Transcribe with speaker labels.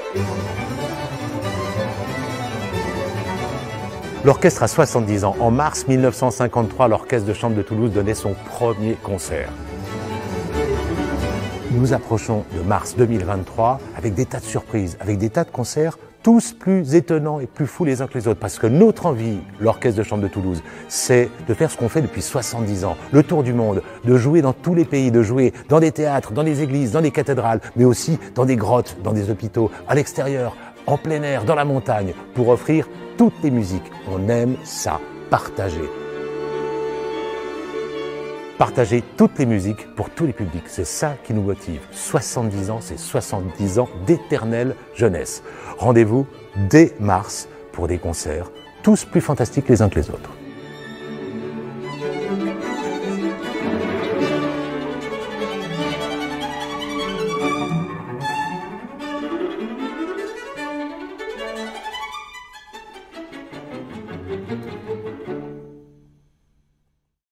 Speaker 1: L'orchestre a 70 ans. En mars 1953, l'Orchestre de Chambre de Toulouse donnait son premier concert. Nous approchons de mars 2023 avec des tas de surprises, avec des tas de concerts, tous plus étonnants et plus fous les uns que les autres. Parce que notre envie, l'Orchestre de Chambre de Toulouse, c'est de faire ce qu'on fait depuis 70 ans, le tour du monde, de jouer dans tous les pays, de jouer dans des théâtres, dans des églises, dans des cathédrales, mais aussi dans des grottes, dans des hôpitaux, à l'extérieur, en plein air, dans la montagne, pour offrir toutes les musiques. On aime ça, partager. Partager toutes les musiques pour tous les publics, c'est ça qui nous motive. 70 ans, c'est 70 ans d'éternelle jeunesse. Rendez-vous dès mars pour des concerts, tous plus fantastiques les uns que les autres.